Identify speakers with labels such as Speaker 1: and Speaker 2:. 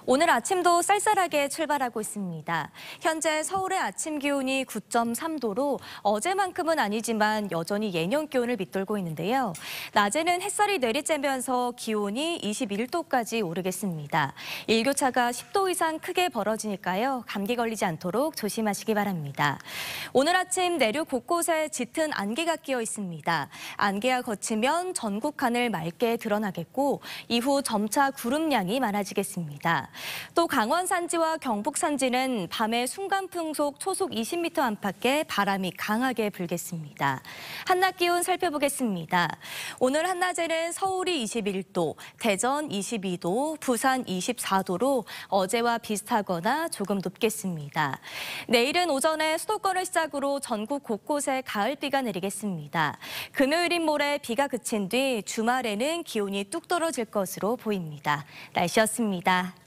Speaker 1: 오늘 아침도 쌀쌀하게 출발하고 있습니다. 현재 서울의 아침 기온이 9.3도로 어제만큼은 아니지만 여전히 예년 기온을 밑돌고 있는데요. 낮에는 햇살이 내리쬐면서 기온이 21도까지 오르겠습니다. 일교차가 10도 이상 크게 벌어지니까요. 감기 걸리지 않도록 조심하시기 바랍니다. 오늘 아침 내륙 곳곳에 짙은 안개가 끼어 있습니다. 안개가 거치면 전국 하늘 맑게 드러나겠고 이후 점차 구름량이 많아지겠습니다. 또 강원 산지와 경북 산지는 밤에 순간풍속 초속 20m 안팎의 바람이 강하게 불겠습니다. 한낮 기온 살펴보겠습니다. 오늘 한낮에는 서울이 21도, 대전 22도, 부산 24도로 어제와 비슷하거나 조금 높겠습니다. 내일은 오전에 수도권을 시작으로 전국 곳곳에 가을비가 내리겠습니다. 금요일인 모레 비가 그친 뒤 주말에는 기온이 뚝 떨어질 것으로 보입니다. 날씨였습니다.